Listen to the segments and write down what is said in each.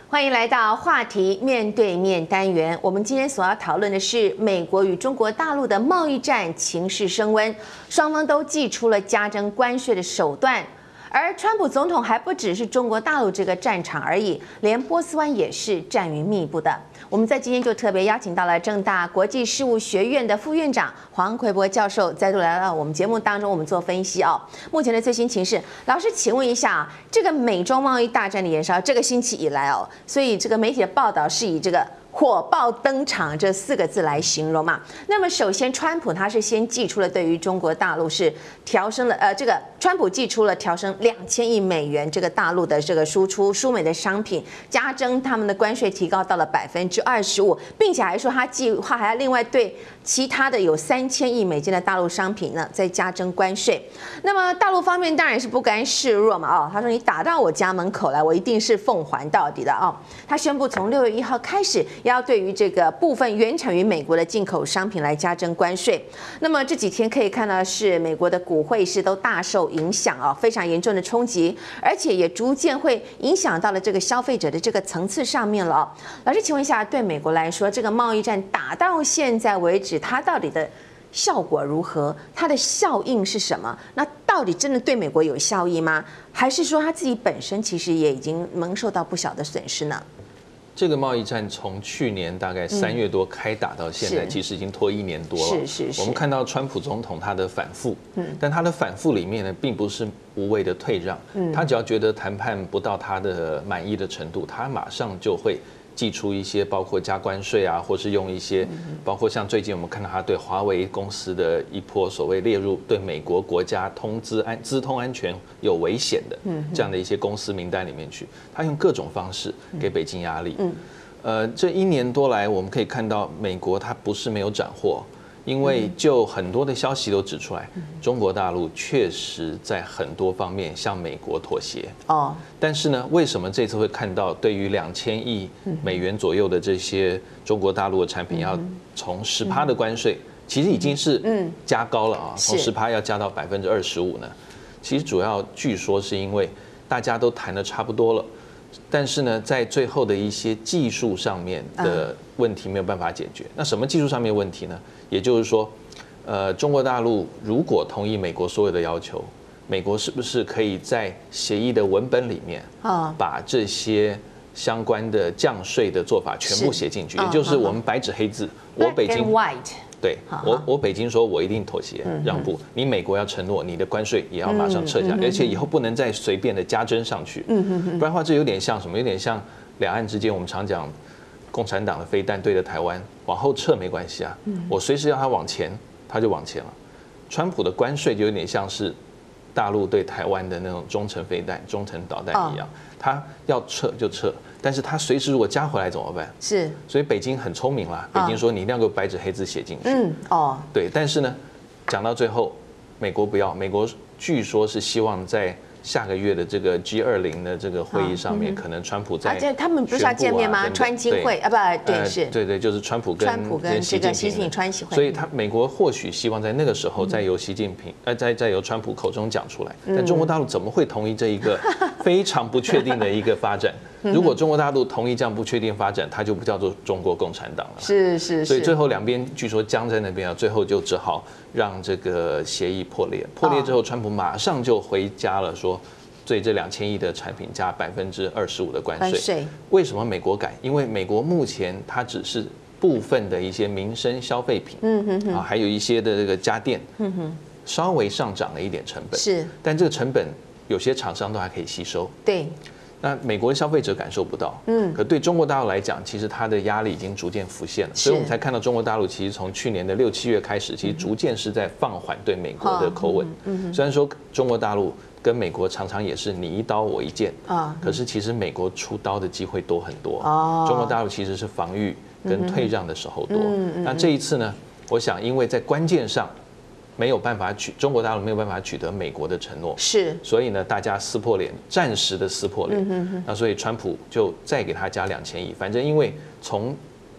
欢迎来到话题面对面单元。我们今天所要讨论的是美国与中国大陆的贸易战情势升温，双方都祭出了加征关税的手段。而川普总统还不只是中国大陆这个战场而已，连波斯湾也是战云密布的。我们在今天就特别邀请到了政大国际事务学院的副院长黄奎博教授，再度来到我们节目当中，我们做分析哦。目前的最新情势，老师，请问一下啊，这个美中贸易大战的延烧，这个星期以来哦，所以这个媒体的报道是以这个火爆登场这4个字来形容嘛。那么首先，川普他是先祭出了对于中国大陆是调升了这个川普祭出了调升2000亿美元这个大陆的这个输美的商品，加征他们的关税提高到了25%，并且还说他计划还要另外对其他的有3000亿美金的大陆商品呢再加征关税。那么大陆方面当然是不甘示弱嘛，哦，他说你打到我家门口来，我一定是奉还到底的哦。他宣布从6月1号开始，要对于这个部分原产于美国的进口商品来加征关税。那么这几天可以看到是美国的股汇市都大受影响啊，非常严重的冲击，而且也逐渐会影响到了这个消费者的这个层次上面了哦。老师，请问一下，对美国来说，这个贸易战打到现在为止，它到底的效果如何？它的效应是什么？那到底真的对美国有效益吗？还是说它自己本身其实也已经蒙受到不小的损失呢？ 这个贸易战从去年大概3月多开打到现在，其实已经拖1年多了。 是。 我们看到川普总统他的反复，但他的反复里面呢，并不是无谓的退让。他只要觉得谈判不到他的满意的程度，他马上就会祭出一些包括加关税啊，或是用一些包括像最近我们看到他对华为公司的一波所谓列入对美国国家资通安全有危险的这样的一些公司名单里面去，他用各种方式给北京压力。这1年多来，我们可以看到美国它不是没有斩获。因为就很多的消息都指出来，中国大陆确实在很多方面向美国妥协。但是呢，为什么这次会看到对于2000亿美元左右的这些中国大陆的产品要从10%的关税，其实已经是加高了啊，从10%要加到25%呢？其实主要据说是因为大家都谈得差不多了。但是呢，在最后的一些技术上面的问题没有办法解决。那什么技术上面问题呢？也就是说，中国大陆如果同意美国所有的要求，美国是不是可以在协议的文本里面把这些相关的降税的做法全部写进去？也就是我们白纸黑字，我北京。对，我北京说我一定妥协让步，你美国要承诺你的关税也要马上撤下，而且以后不能再随便的加征上去，不然的话这有点像什么？有点像两岸之间我们常讲，共产党的飞弹对着台湾往后撤没关系啊，我随时要它往前，它就往前了。川普的关税就有点像是大陆对台湾的那种中程飞弹、中程导弹一样，他要撤就撤。但是他随时如果加回来怎么办？是，所以北京很聪明啦。北京说你一定要给我白纸黑字写进去。对。但是呢，讲到最后，美国不要。美国据说是希望在下个月的这个 G20的这个会议上面，可能川普在他们不是要见面吗？川金会啊，不对，是。 对，就是川普跟这个习近平川习会。 所以美国或许希望在那个时候再由习近平再由川普口中讲出来。但中国大陆怎么会同意这一个非常不确定的一个发展？如果中国大陆同意这样不确定发展，它就不叫做中国共产党了。是。所以最后两边据说僵在那边啊，最后就只好让这个协议破裂。破裂之后，川普马上就回家了，说对这2000亿的产品加25%的关税。为什么美国敢？因为美国目前它只是部分的一些民生消费品，还有一些的这个家电，稍微上涨了一点成本。是，但这个成本有些厂商都还可以吸收。对。那美国的消费者感受不到，可对中国大陆来讲，其实它的压力已经逐渐浮现了，所以我们才看到中国大陆其实从去年的6、7月开始，其实逐渐是在放缓对美国的口吻。虽然说中国大陆跟美国常常也是你一刀我一剑可是其实美国出刀的机会多很多。中国大陆其实是防御跟退让的时候多。那这一次呢，我想因为在关键上。没有办法中国大陆没有办法取得美国的承诺，是，所以呢，大家撕破脸，暂时的撕破脸。那所以川普就再给他加2000亿，反正因为从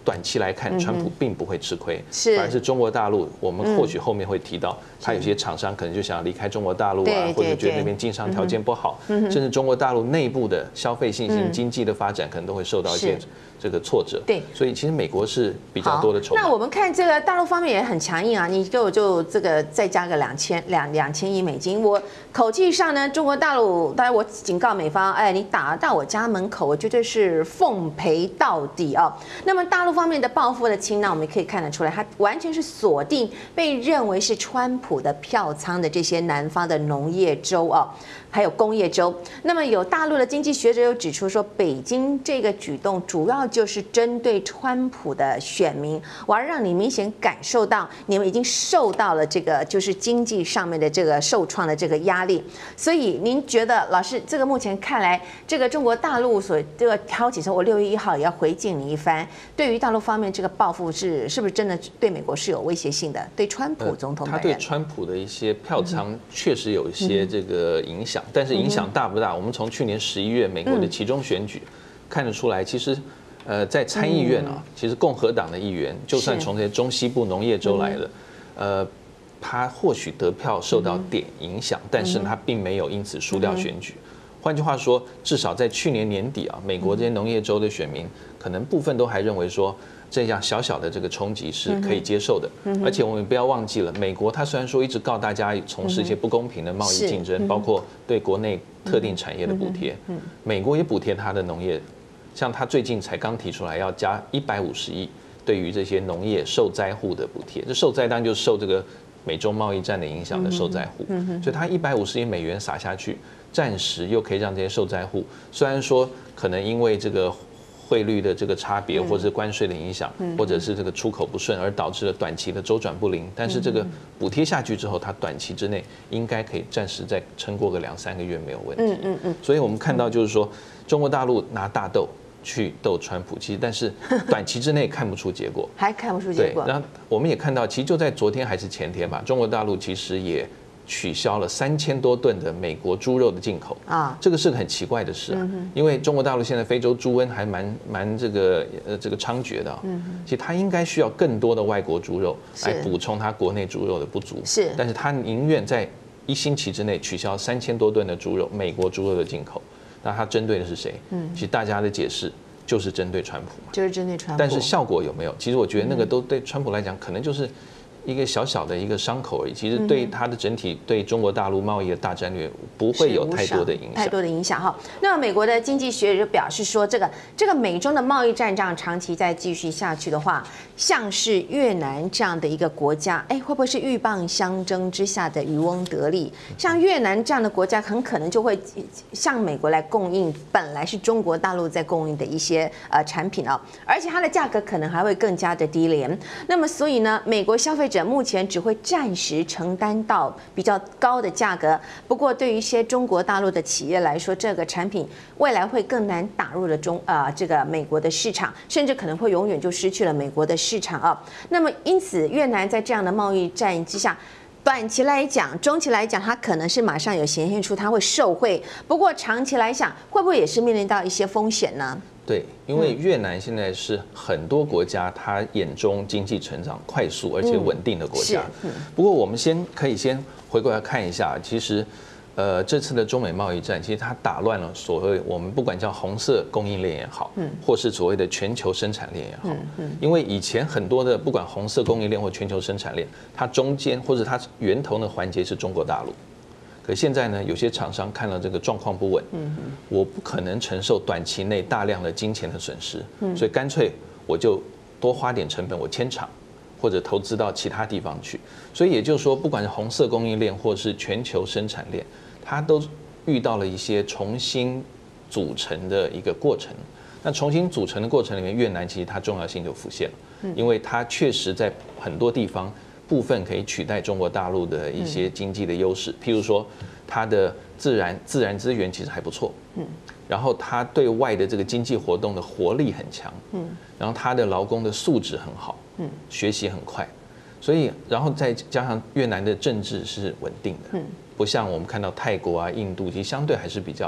短期来看，川普并不会吃亏， 反而是中国大陆，我们或许后面会提到，他有些厂商可能就想离开中国大陆啊，或者觉得那边经商条件不好，甚至中国大陆内部的消费信心、经济的发展可能都会受到一些这个挫折。 对， 所以其实美国是比较多的筹码。 那我们看这个大陆方面也很强硬啊，你就这个再加个2000亿美金，我口气上呢，中国大陆当然我警告美方，哎，你打到我家门口，我绝对是奉陪到底啊。那么大陆方面的报复的清单，我们可以看得出来，它完全是锁定被认为是川普的票仓的这些南方的农业州啊，还有工业州。那么有大陆的经济学者又指出说，北京这个举动主要就是针对川普的选民，我要让你明显感受到你们已经受到了这个就是经济上面的这个受创的这个压力。所以您觉得，老师，这个目前看来，这个中国大陆所这个挑起说，我6月1号也要回敬你一番，对于大陆方面这个报复是不是真的对美国是有威胁性的？对川普总统本人， 他对川普的一些票仓确实有一些这个影响，但是影响大不大？我们从去年11月美国的期中选举看得出来，其实在参议院啊，其实共和党的议员，就算从这些中西部农业州来的，他或许得票受到点影响，但是他并没有因此输掉选举。换句话说，至少在去年年底啊，美国这些农业州的选民可能部分都还认为说，这样小小的这个冲击是可以接受的。而且我们不要忘记了，美国它虽然说一直告大家从事一些不公平的贸易竞争，包括对国内特定产业的补贴，美国也补贴它的农业，像他最近才刚提出来要加150亿对于这些农业受灾户的补贴，这受灾当然就是受这个美中贸易战的影响的受灾户，所以他150亿美元撒下去，暂时又可以让这些受灾户，虽然说可能因为这个汇率的这个差别，或者是关税的影响，或者是这个出口不顺而导致了短期的周转不灵，但是这个补贴下去之后，它短期之内应该可以暂时再撑过个2-3个月没有问题。所以我们看到就是说，中国大陆拿大豆去斗川普，其实但是短期之内看不出结果， 还看不出结果。 然后我们也看到，其实就在昨天还是前天吧，中国大陆其实也取消了3000多吨的美国猪肉的进口啊，这个是个很奇怪的事啊，因为中国大陆现在非洲猪瘟还蛮这个猖獗的，其实它应该需要更多的外国猪肉来补充它国内猪肉的不足，是，但是它宁愿在1星期之内取消3000多吨的猪肉，美国猪肉的进口。那它针对的是谁？其实大家的解释就是针对川普嘛， 就是针对川普。 但是效果有没有？其实我觉得那个都对川普来讲，可能就是一个小小的一个伤口而已。其实对他的整体对中国大陆贸易的大战略不会有太多的影响。 太多的影响哈。那么美国的经济学者就表示说，这个美中的贸易战这样长期再继续下去的话，像是越南这样的一个国家，哎，会不会是鹬蚌相争之下的渔翁得利？像越南这样的国家，很可能就会向美国来供应本来是中国大陆在供应的一些产品啊，而且它的价格可能还会更加的低廉。那么所以呢，美国消费者目前只会暂时承担到比较高的价格，不过对于一些中国大陆的企业来说，这个产品未来会更难打入了这个美国的市场，甚至可能会永远就失去了美国的市场啊。那么因此，越南在这样的贸易战之下，短期来讲、中期来讲，它可能是马上有显现出它会受惠，不过长期来讲，会不会也是面临到一些风险呢？ 对，因为越南现在是很多国家它眼中经济成长快速而且稳定的国家。不过我们可以先回过来看一下，其实这次的中美贸易战，其实它打乱了所谓我们不管叫红色供应链也好，或是所谓的全球生产链也好，因为以前很多的不管红色供应链或全球生产链，它中间或者它源头的环节是中国大陆。可现在呢，有些厂商看到这个状况不稳，我不可能承受短期内大量的金钱的损失，所以干脆我就多花点成本，我迁厂或者投资到其他地方去。所以也就是说，不管是红色供应链或是全球生产链，它都遇到了一些重新组成的一个过程。那重新组成的过程里面，越南其实它重要性就浮现了，因为它确实在很多地方部分可以取代中国大陆的一些经济的优势，譬如说它的自然资源其实还不错，然后它对外的这个经济活动的活力很强，然后它的劳工的素质很好，学习很快，所以然后再加上越南的政治是稳定的，不像我们看到泰国啊、印度，其实相对还是比较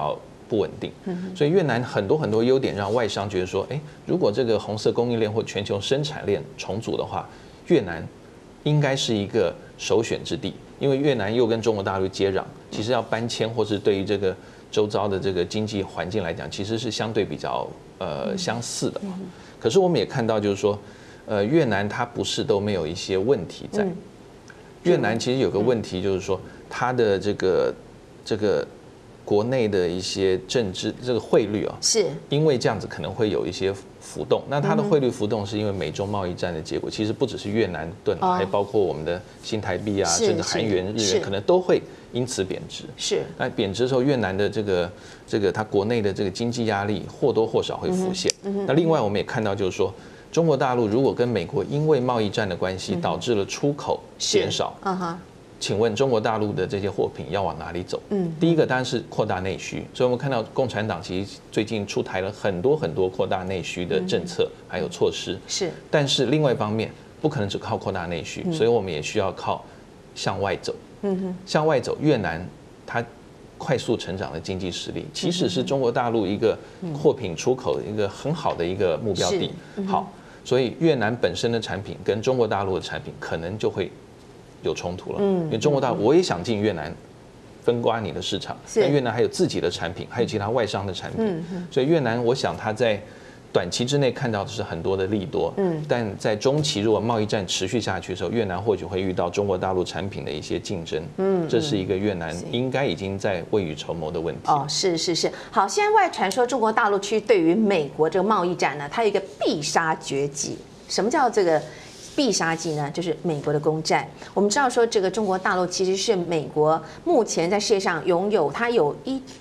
不稳定。所以越南很多优点让外商觉得说，如果这个红色供应链或全球生产链重组的话，越南应该是一个首选之地，因为越南又跟中国大陆接壤，其实要搬迁或是对于这个周遭的这个经济环境来讲，其实是相对比较相似的。可是我们也看到，就是说，越南它不是都没有一些问题在。越南其实有个问题，就是说它的这个国内的一些政治这个汇率啊， 是因为这样子可能会有一些浮动。那它的汇率浮动是因为美中贸易战的结果，其实不只是越南盾，还包括我们的新台币啊，甚至韩元、日元，可能都会因此贬值。 是， 那贬值的时候，越南的这个它国内的这个经济压力或多或少会浮现。那另外我们也看到，就是说中国大陆如果跟美国因为贸易战的关系导致了出口减少，请问中国大陆的这些货品要往哪里走？第一个当然是扩大内需，所以我们看到共产党其实最近出台了很多扩大内需的政策还有措施。 是， 但是另外一方面不可能只靠扩大内需，所以我们也需要靠向外走。向外走，越南它快速成长的经济实力，其实是中国大陆一个货品出口的一个很好的一个目标地。好，所以越南本身的产品跟中国大陆的产品可能就会有冲突了。因为中国大陆我也想进越南分刮你的市场，但越南还有自己的产品，还有其他外商的产品，所以越南我想它在短期之内看到的是很多的利多，但在中期如果贸易战持续下去的时候，越南或许会遇到中国大陆产品的一些竞争，这是一个越南应该已经在未雨绸缪的问题。 哦，是。好，现在外传说中国大陆其实对于美国这个贸易战呢，它有一个必杀绝技。什么叫这个必杀技呢？就是美国的公债。我们知道说，这个中国大陆其实是美国目前在世界上拥有，它有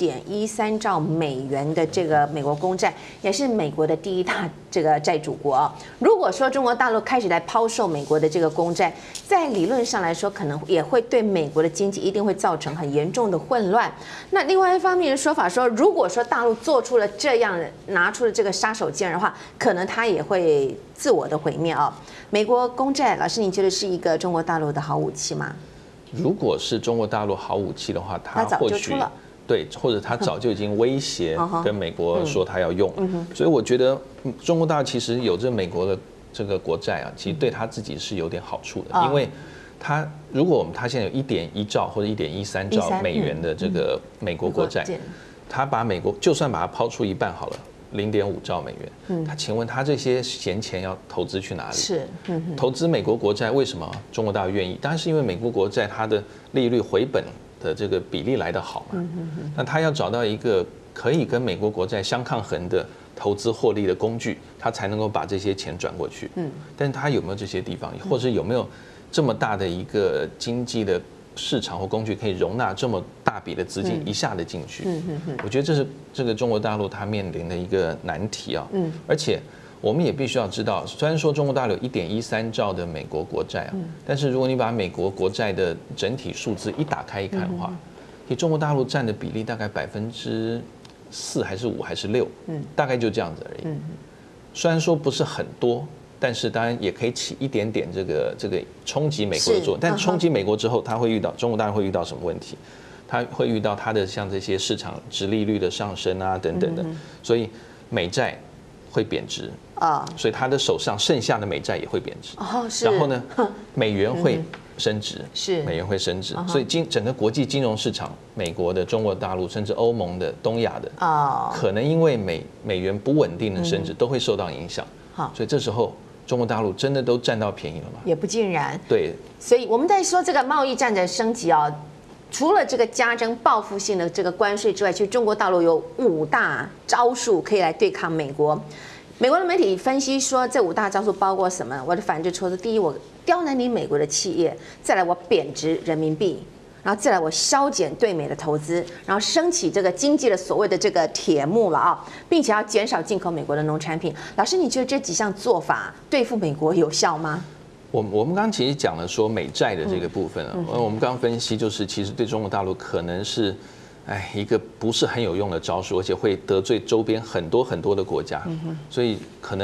1.13兆美元的这个美国公债，也是美国的第一大这个债主国。如果说中国大陆开始来抛售美国的这个公债，在理论上来说，可能也会对美国的经济一定会造成很严重的混乱。那另外一方面的说法说，如果说大陆做出了这样拿出了这个杀手锏的话，可能它也会自我的毁灭啊。美国公债，老师，你觉得是一个中国大陆的好武器吗？ 如果是中国大陆好武器的话，它或许对，或者它早就已经威胁跟美国说它要用。所以我觉得中国大陆其实有着美国的这个国债啊，其实对他自己是有点好处的，因为如果他现在有1.1兆或者1.13兆美元的这个美国国债，他把美国就算把它抛出一半好了。0.5兆美元，请问他这些闲钱要投资去哪里？是，投资美国国债，为什么中国大陆愿意？当然是因为美国国债它的利率回本的这个比例来得好嘛。那他要找到一个可以跟美国国债相抗衡的投资获利的工具，他才能够把这些钱转过去。但是他有没有这些地方，或者有没有这么大的一个经济的市场或工具可以容纳这么大笔的资金一下子进去？我觉得这是这个中国大陆它面临的一个难题啊。而且我们也必须要知道，虽然说中国大陆有1.13兆的美国国债啊，但是如果你把美国国债的整体数字一打开一看的话，其实中国大陆占的比例大概4%还是5%还是6%，大概就这样子而已。虽然说不是很多。但是当然也可以起一点点这个冲击美国的作用，但冲击美国之后，它会遇到中国大陆会遇到什么问题？它会遇到它的像这些市场殖利率的上升啊等等的，所以美债会贬值啊，所以它的手上剩下的美债也会贬值。然后呢，美元会升值，美元会升值，所以整个国际金融市场，美国的、中国大陆甚至欧盟的、东亚的，可能因为美元不稳定的升值，都会受到影响。所以这时候。中国大陆真的都占到便宜了吗？ 也不尽然。 对， 所以我们在说这个贸易战的升级啊，除了这个加征报复性的这个关税之外，其实中国大陆有5大招数可以来对抗美国。美国的媒体分析说，这5大招数包括什么？我的反制措施，第一，我刁难你美国的企业；再来，我贬值人民币。然后再来，我削减对美的投资，然后升起这个经济的所谓的这个铁幕了啊，并且要减少进口美国的农产品。老师，你觉得这几项做法对付美国有效吗？ 我们刚刚其实讲了说美债的这个部分啊，我们刚刚分析就是其实对中国大陆可能是，一个不是很有用的招数，而且会得罪周边很多的国家，所以可能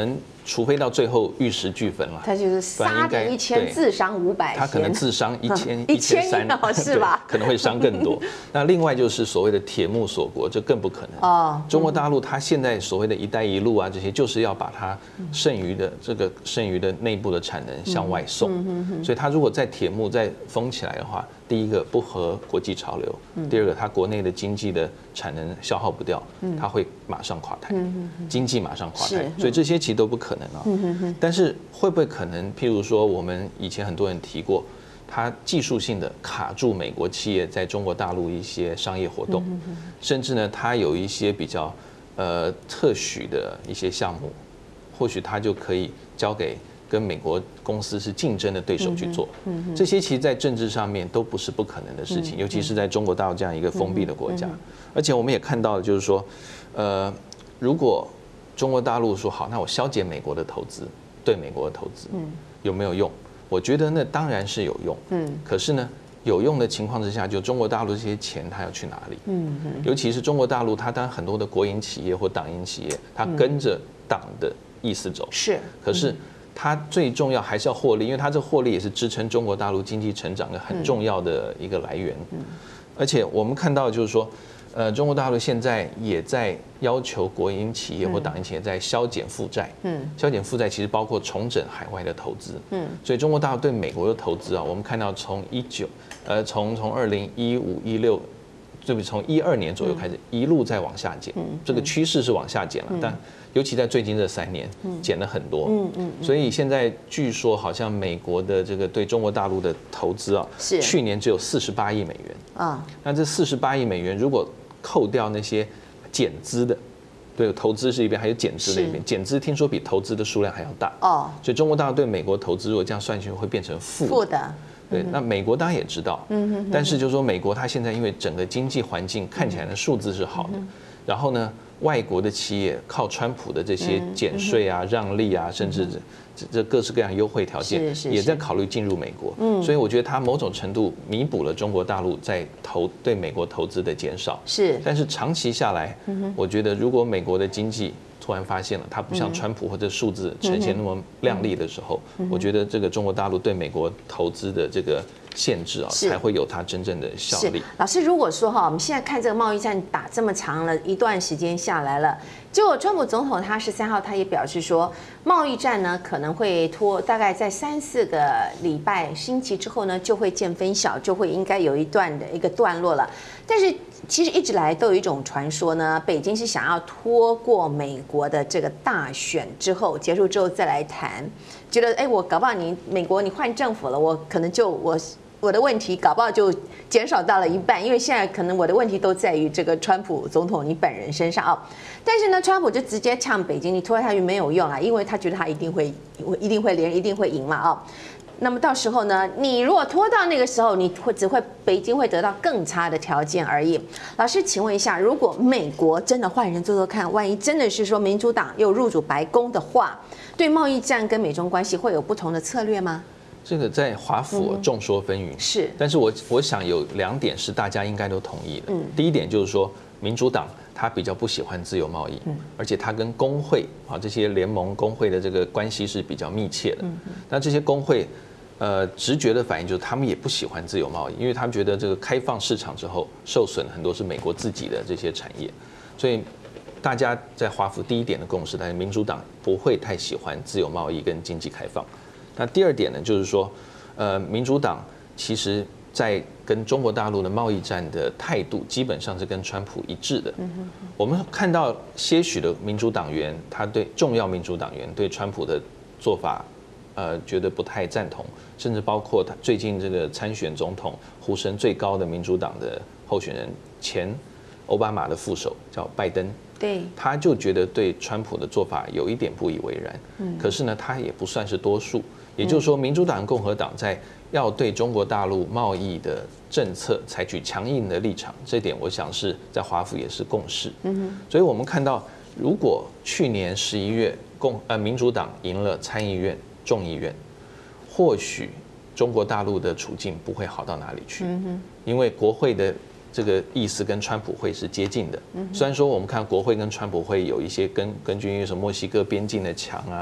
除非到最后玉石俱焚了， 他就是杀敌1000，自伤500， 他可能自伤1300， 是吧？ 可能会伤更多。那另外就是所谓的铁幕锁国，这更不可能。哦，中国大陆它现在所谓的一带一路啊，这些就是要把它剩余的内部的产能向外送。所以它如果在铁幕再封起来的话，第一个不合国际潮流，第二个它国内的经济的产能消耗不掉，它会马上垮台，经济马上垮台。所以这些其实都不可能啊。但是会不会可能？譬如说，我们以前很多人提过，它技术性的卡住美国企业在中国大陆一些商业活动，甚至呢，它有一些比较特许的一些项目，或许它就可以交给跟美国公司是竞争的对手去做。这些其实在政治上面都不是不可能的事情，尤其是在中国大陆这样一个封闭的国家。而且我们也看到了，就是说，如果中国大陆说好，那我消减美国的投资，对美国的投资有没有用？我觉得那当然是有用。可是呢，有用的情况之下，就中国大陆这些钱它要去哪里？尤其是中国大陆，它当然很多的国营企业或党营企业，它跟着党的意思走。是。可是它最重要还是要获利，因为它这获利也是支撑中国大陆经济成长的很重要的一个来源。而且我们看到就是说，中国大陆现在也在要求国营企业或党营企业在削减负债。削减负债其实包括重整海外的投资。所以中国大陆对美国的投资啊，我们看到从2015、16，对不起，从12年左右开始一路在往下减。这个趋势是往下减了，但尤其在最近这3年，减了很多。所以现在据说好像美国的这个对中国大陆的投资啊，去年只有48亿美元啊。那这48亿美元如果扣掉那些减资的，对，投资是一边，还有减资的一边。减资听说比投资的数量还要大哦。所以中国大陆对美国投资，如果这样算下去，会变成负的。对，那美国当然也知道，但是就是说美国它现在因为整个经济环境看起来的数字是好的，然后呢，外国的企业靠川普的这些减税啊、让利啊，甚至这各式各样优惠条件，也在考虑进入美国。所以我觉得它某种程度弥补了中国大陆在对美国投资的减少。是，但是长期下来，我觉得如果美国的经济突然发现了它不像川普或者数字呈现那么亮丽的时候，我觉得这个中国大陆对美国投资的这个限制啊，才会有它真正的效力。 老师，如果说哈，我们现在看这个贸易战打这么长了一段时间下来了，结果川普总统他13号他也表示说，贸易战呢可能会拖大概在3-4个礼拜星期之后呢，就会见分晓，就会应该有一个段落了。但是其实一直来都有一种传说呢，北京是想要拖过美国的这个大选之后结束之后再来谈，觉得我搞不好美国你换政府了，我可能我的问题搞不好就减少到了一半，因为现在可能我的问题都在于这个川普总统你本人身上啊。但是呢，川普就直接呛北京，你拖下去没有用啊，因为他觉得他一定会连，一定会赢嘛啊。那么到时候呢，你如果拖到那个时候，北京会得到更差的条件而已。老师，请问一下，如果美国真的换人做做看，万一真的是说民主党又入主白宫的话，对贸易战跟美中关系会有不同的策略吗？ 这个在华府众说纷纭，是，但是我想有2点是大家应该都同意的。第一点就是说，民主党他比较不喜欢自由贸易，而且他跟工会啊这些联盟工会的这个关系是比较密切的。那这些工会直觉的反应就是他们也不喜欢自由贸易，因为他们觉得这个开放市场之后受损很多是美国自己的这些产业，所以大家在华府第一点的共识，但是民主党不会太喜欢自由贸易跟经济开放。那第二点呢，就是说，民主党其实在跟中国大陆的贸易战的态度，基本上是跟川普一致的。我们看到些许的民主党员，他对重要民主党员对川普的做法，觉得不太赞同，甚至包括他最近这个参选总统呼声最高的民主党的候选人，前奥巴马的副手叫拜登。对，他就觉得对川普的做法有一点不以为然。可是呢，他也不算是多数。也就是说，民主党、共和党在要对中国大陆贸易的政策采取强硬的立场，这点我想是在华府也是共识。所以我们看到，如果去年11月民主党赢了参议院、众议院，或许中国大陆的处境不会好到哪里去，因为国会的这个意思跟川普会是接近的。虽然说我们看国会跟川普会有一些根据什么墨西哥边境的墙啊，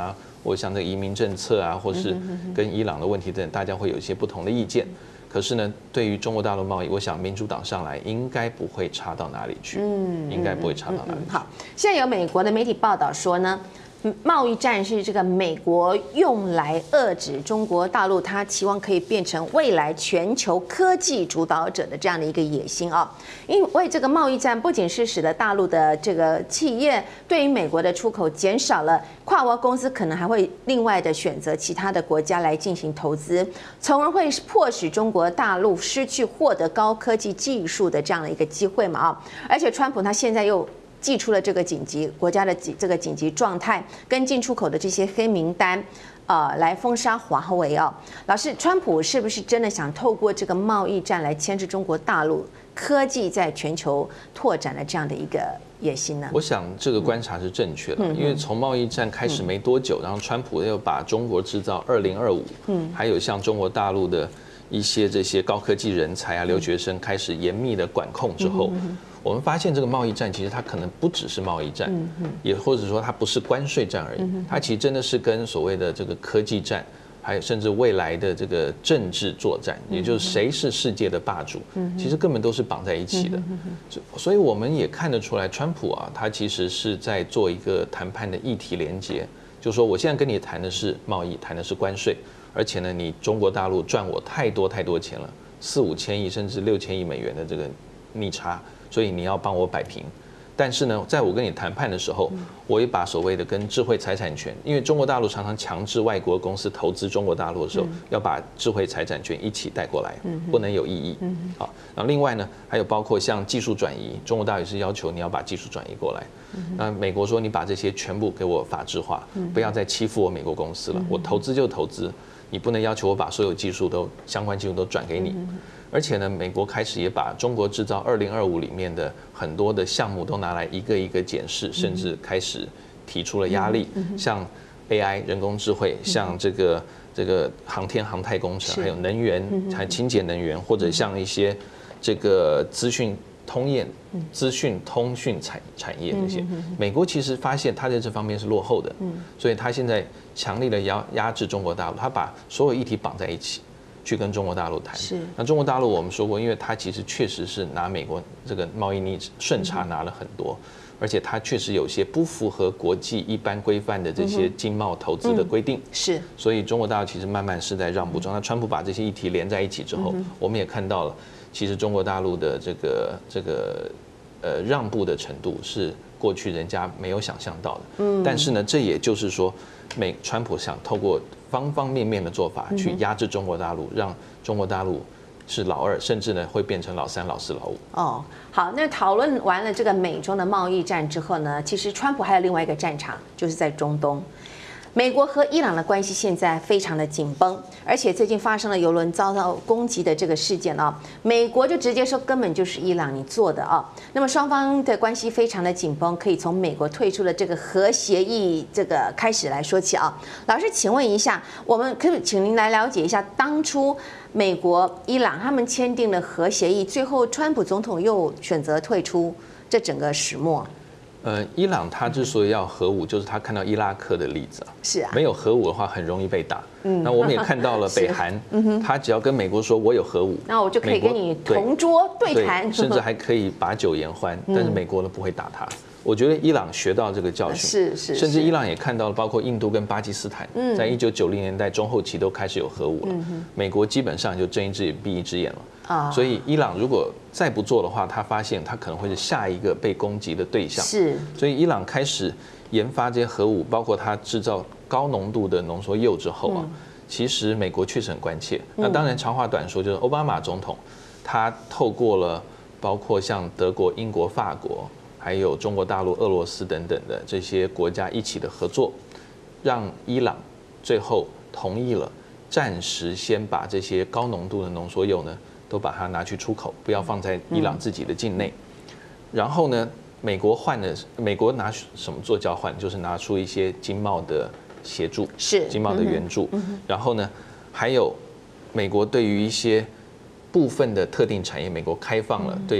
或像这个移民政策啊，或是跟伊朗的问题等，大家会有一些不同的意见。可是呢，对于中国大陆贸易，我想民主党上来应该不会差到哪里去，应该不会差到哪里去。 好，现在有美国的媒体报道说呢，贸易战是这个美国用来遏制中国大陆，它期望可以变成未来全球科技主导者的这样的一个野心啊。因为这个贸易战不仅是使得大陆的这个企业对于美国的出口减少了，跨国公司可能还会另外的选择其他的国家来进行投资，从而会迫使中国大陆失去获得高科技技术的这样的一个机会嘛啊。而且川普他现在又祭出了这个国家的这个紧急状态跟进出口的这些黑名单，来封杀华为哦。老师，川普是不是真的想透过这个贸易战来牵制中国大陆科技在全球拓展的这样的一个野心呢？ 我想这个观察是正确的，因为从贸易战开始没多久，然后川普又把中国制造2025，还有像中国大陆的一些这些高科技人才啊、留学生开始严密的管控之后。我们发现这个贸易战其实它可能不只是贸易战，也或者说它不是关税战而已，它其实真的是跟所谓的这个科技战，还有甚至未来的这个政治作战，也就是谁是世界的霸主，其实根本都是绑在一起的。所以我们也看得出来，川普啊，他其实是在做一个谈判的议题连结，就是说我现在跟你谈的是贸易，谈的是关税，而且呢，你中国大陆赚我太多钱了，4、5千亿甚至6千亿美元的这个逆差。所以你要帮我摆平，但是呢，在我跟你谈判的时候，我也把所谓的跟智慧财产权，因为中国大陆常常强制外国公司投资中国大陆的时候，要把智慧财产权一起带过来，不能有异议。好，然后另外呢，还有包括像技术转移，中国大陆也是要求你要把技术转移过来。那美国说你把这些全部给我法制化，不要再欺负我美国公司了，我投资就投资，你不能要求我把所有技术都相关技术都转给你。而且呢，美国开始也把中国制造2025里面的很多的项目都拿来一个一个检视，甚至开始提出了压力，像 AI 人工智慧，像这个航天航太工程，还有能源，还清洁能源，或者像一些这个资讯通讯产业这些，美国其实发现它在这方面是落后的，所以它现在强力的压制中国大陆，它把所有议题绑在一起。去跟中国大陆谈，那中国大陆我们说过，因为它其实确实是拿美国这个贸易顺差拿了很多，而且它确实有些不符合国际一般规范的这些经贸投资的规定， 是， 所以中国大陆其实慢慢是在让步中。那川普把这些议题连在一起之后，我们也看到了，其实中国大陆的这个让步的程度是过去人家没有想象到的。但是呢，这也就是说，川普想透过方方面面的做法去压制中国大陆，让中国大陆是老二，甚至呢会变成老3、老4、老5。 哦，好，那讨论完了这个美中的贸易战之后呢，其实川普还有另外一个战场，就是在中东。美国和伊朗的关系现在非常的紧绷，而且最近发生了邮轮遭到攻击的这个事件啊，美国就直接说根本就是伊朗你做的啊。那么双方的关系非常的紧绷，可以从美国退出的这个核协议这个开始来说起啊。老师，请问一下，我们可以请您来了解一下，当初美国、伊朗他们签订了核协议，最后川普总统又选择退出，这整个始末。 伊朗他之所以要核武，就是他看到伊拉克的例子啊， 是啊， 没有核武的话很容易被打。那我们也看到了北韩，他只要跟美国说我有核武， 那我就可以跟你同桌对谈， 甚至还可以把酒言欢，但是美国呢不会打他。我觉得伊朗学到这个教训，甚至伊朗也看到了，包括印度跟巴基斯坦，在1990年代中后期都开始有核武了，美国基本上就睁一只眼闭一只眼了。所以伊朗如果再不做的话，他发现他可能会是下一个被攻击的对象。 是， 所以伊朗开始研发这些核武，包括他制造高浓度的浓缩铀之后啊，其实美国确实很关切。那当然长话短说，就是奥巴马总统他透过了包括像德国、英国、法国，还有中国大陆、俄罗斯等等的这些国家一起的合作，让伊朗最后同意了暂时先把这些高浓度的浓缩铀呢，都把它拿去出口，不要放在伊朗自己的境内。然后呢，美国拿什么做交换？就是拿出一些经贸的协助， 是经贸的援助。然后呢，还有美国对于一些部分的特定产业，美国开放了对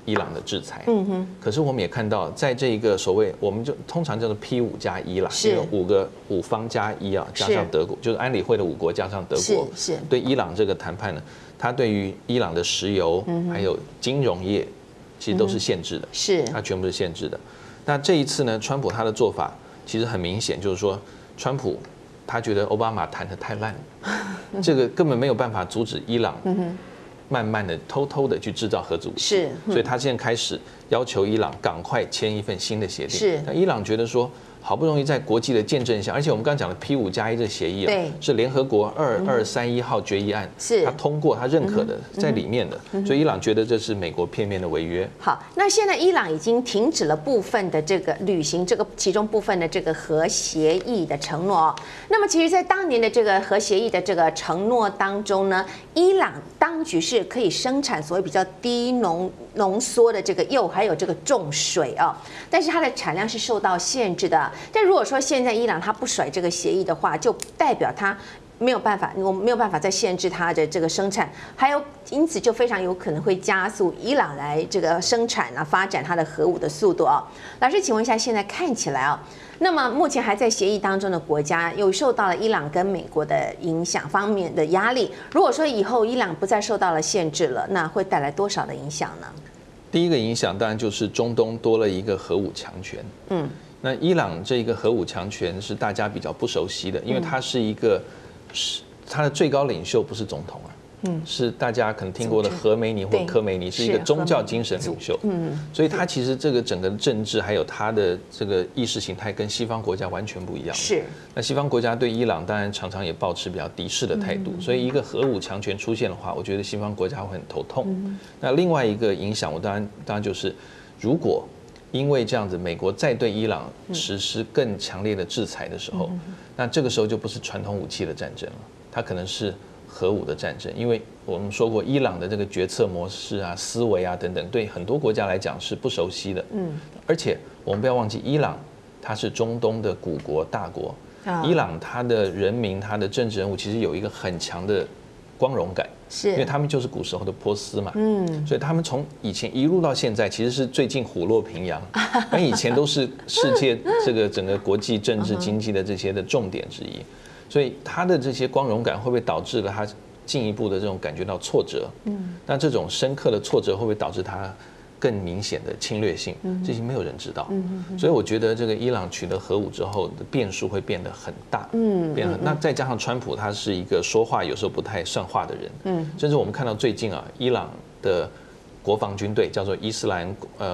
伊朗的制裁。可是我们也看到，在这一个所谓我们就通常叫做 P5+1啦，因为五方加一啊，加上德国，就是安理会的5国加上德国，对伊朗这个谈判呢，它对于伊朗的石油还有金融业，其实都是限制的，它全部是限制的。那这一次呢，川普他的做法其实很明显，就是说，川普他觉得奥巴马谈得太烂了，这个根本没有办法阻止伊朗慢慢的、偷偷的去制造核武器，所以他现在开始要求伊朗赶快签一份新的协定。那伊朗觉得说，好不容易在国际的见证下，而且我们刚刚讲的 P5+1这协议啊，是联合国2231号决议案，他通过他认可的在里面的，所以伊朗觉得这是美国片面的违约。 好，那现在伊朗已经停止了部分的这个履行这个其中部分的这个核协议的承诺。那么其实，在当年的这个核协议的这个承诺当中呢，伊朗当局是可以生产所谓比较低浓缩的这个铀还有这个重水啊，但是它的产量是受到限制的。但如果说现在伊朗它不甩这个协议的话，就代表它没有办法，我们没有办法再限制它的这个生产，还有因此就非常有可能会加速伊朗来这个生产啊发展它的核武的速度啊。老师，请问一下，现在看起来啊，那么目前还在协议当中的国家，又受到了伊朗跟美国的影响方面的压力。如果说以后伊朗不再受到了限制了，那会带来多少的影响呢？ 第一个影响当然就是中东多了一个核武强权。那伊朗这个核武强权是大家比较不熟悉的，因为它是一个，它的最高领袖不是总统啊，是大家可能听过的何梅尼或科梅尼，是一个宗教精神领袖。所以他其实这个整个政治还有他的这个意识形态跟西方国家完全不一样。那西方国家对伊朗当然常常也抱持比较敌视的态度，所以一个核武强权出现的话，我觉得西方国家会很头痛。那另外一个影响，我当然就是，如果因为这样子，美国再对伊朗实施更强烈的制裁的时候，那这个时候就不是传统武器的战争了，它可能是核武的战争。因为我们说过，伊朗的这个决策模式啊、思维啊等等，对很多国家来讲是不熟悉的。而且我们不要忘记，伊朗它是中东的古国大国，伊朗它的人民、它的政治人物其实有一个很强的光荣感。因为他们就是古时候的波斯嘛，所以他们从以前一路到现在，其实是最近虎落平阳，而以前都是世界这个整个国际政治经济的这些的重点之一，所以他的这些光荣感会不会导致了他进一步的这种感觉到挫折？那这种深刻的挫折会不会导致他更明显的侵略性？这些没有人知道，所以我觉得这个伊朗取得核武之后的变数会变得很大，那再加上川普他是一个说话有时候不太算话的人，甚至我们看到最近啊，伊朗的国防军队叫做伊斯兰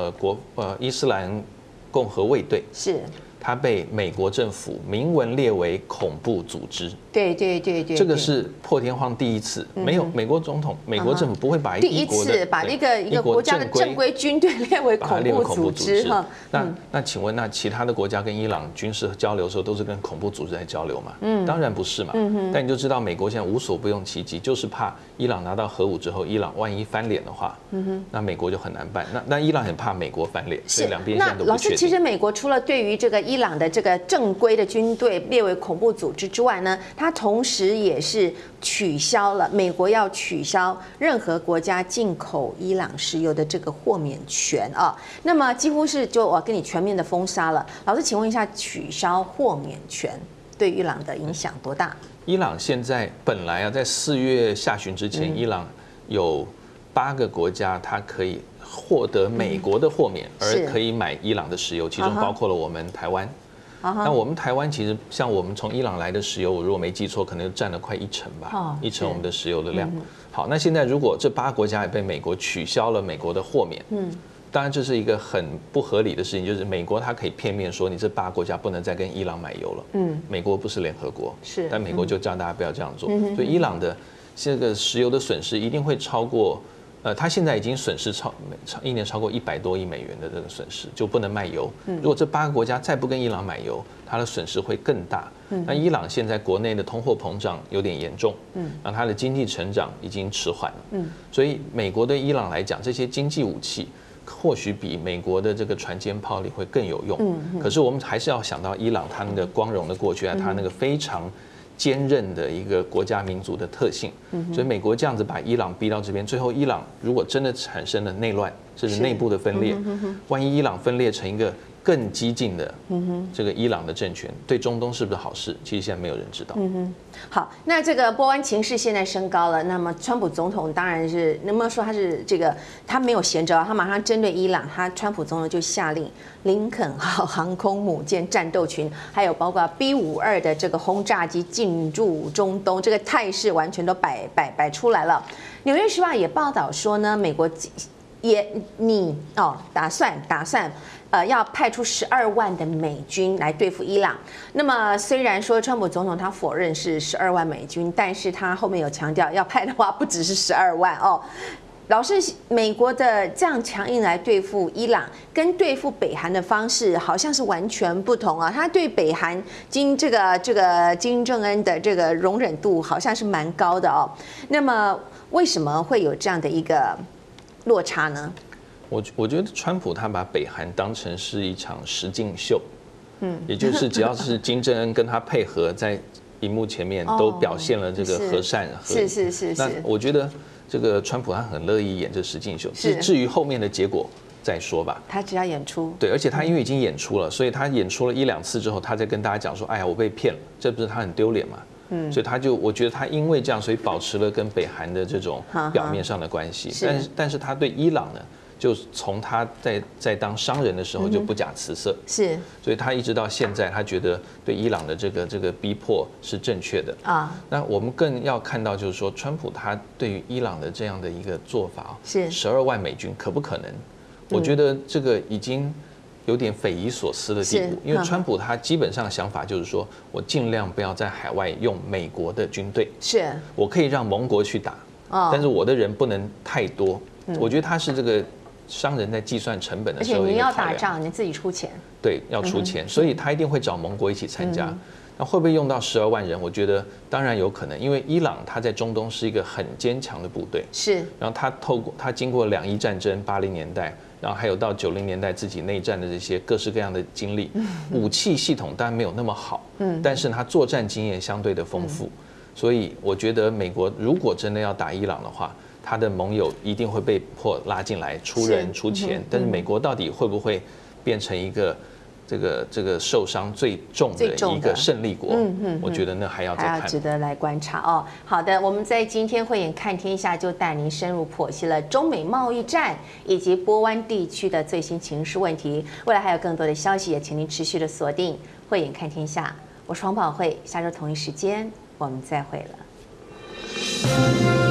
共和卫队，他被美国政府明文列为恐怖组织。对，这个是破天荒第一次，没有美国政府不会把第一次把一个国家的正规军队列为恐怖组织。 那请问，那其他的国家跟伊朗军事交流的时候，都是跟恐怖组织在交流吗？当然不是嘛。但你就知道，美国现在无所不用其极，就是怕伊朗拿到核武之后，伊朗万一翻脸的话，那美国就很难办。那伊朗很怕美国翻脸，所以两边现在都不确定。 那老师，其实美国除了对于这个伊朗的这个正规的军队列为恐怖组织之外呢，它同时也是美国要取消任何国家进口伊朗石油的这个豁免权啊。那么几乎是就我跟你全面的封杀了。老师，请问一下，取消豁免权对伊朗的影响多大？ 伊朗现在本来啊，在4月下旬之前，伊朗有8个国家，它可以获得美国的豁免，而可以买伊朗的石油，其中包括了我们台湾。那我们台湾其实像我们从伊朗来的石油，我如果没记错，可能占了快1成吧，1成我们的石油的量。好，那现在如果这8个国家也被美国取消了美国的豁免，当然这是一个很不合理的事情，就是美国它可以片面说你这8个国家不能再跟伊朗买油了。美国不是联合国，但美国就叫大家不要这样做，所以伊朗的这个石油的损失一定会超过。它现在已经损失1年超过100多亿美元的这个损失，就不能卖油。如果这8个国家再不跟伊朗买油，它的损失会更大。那伊朗现在国内的通货膨胀有点严重，那它的经济成长已经迟缓了。所以美国对伊朗来讲，这些经济武器或许比美国的这个船坚炮利会更有用。可是我们还是要想到伊朗它那个光荣的过去，它那个非常坚韧的一个国家民族的特性。所以美国这样子把伊朗逼到这边，最后伊朗如果真的产生了内乱，甚至内部的分裂，万一伊朗分裂成一个更激进的这个伊朗的政权，对中东是不是好事？其实现在没有人知道。 好，那这个波湾情势现在升高了，那么川普总统当然是能不能说他是这个他没有闲着，他马上针对伊朗，川普总统就下令林肯号航空母舰战斗群，还有包括 B-52的这个轰炸机进驻中东，这个态势完全都摆出来了。纽约时报也报道说呢，美国打算要派出12万的美军来对付伊朗。那么虽然说川普总统他否认是12万美军，但是他后面有强调要派的话不只是12万哦。老师，美国的这样强硬来对付伊朗，跟对付北韩的方式好像是完全不同啊。他对北韩金正恩的这个容忍度好像是蛮高的哦。那么为什么会有这样的一个落差呢？ 我觉得川普他把北韩当成是一场实境秀，也就是只要是金正恩跟他配合，在荧幕前面都表现了这个和善和理。是。那我觉得这个川普他很乐意演这实境秀，至于后面的结果再说吧。 他只要演出， 对，而且他因为已经演出了，所以他演出了1、2次之后，他再跟大家讲说，哎呀，我被骗了，这不是他很丢脸吗？所以我觉得他因为这样，所以保持了跟北韩的这种表面上的关系。但是他对伊朗呢，就从他在当商人的时候就不假辞色，所以他一直到现在，他觉得对伊朗的这个逼迫是正确的啊。那我们更要看到，就是说，川普他对于伊朗的这样的一个做法，12万美军可不可能？我觉得这个已经有点匪夷所思的地步，因为川普他基本上的想法就是说，我尽量不要在海外用美国的军队，我可以让盟国去打，但是我的人不能太多。我觉得他是这个商人在计算成本的时候， 而且你要打仗，你自己出钱， 对，要出钱，所以他一定会找盟国一起参加。那会不会用到12万人？我觉得当然有可能，因为伊朗它在中东是一个很坚强的部队，然后他经过2伊战争80年代。然后还有到90年代自己内战的这些各式各样的经历，武器系统当然没有那么好，但是他作战经验相对的丰富，所以我觉得美国如果真的要打伊朗的话，他的盟友一定会被迫拉进来出人出钱，但是美国到底会不会变成一个这个受伤最重的一个胜利国，我觉得那还要再看， 值得来观察哦。好的，我们在今天慧眼看天下就带您深入剖析了中美贸易战以及波湾地区的最新情势问题。未来还有更多的消息，也请您持续的锁定慧眼看天下。我是黄宝慧，下周同一时间我们再会了。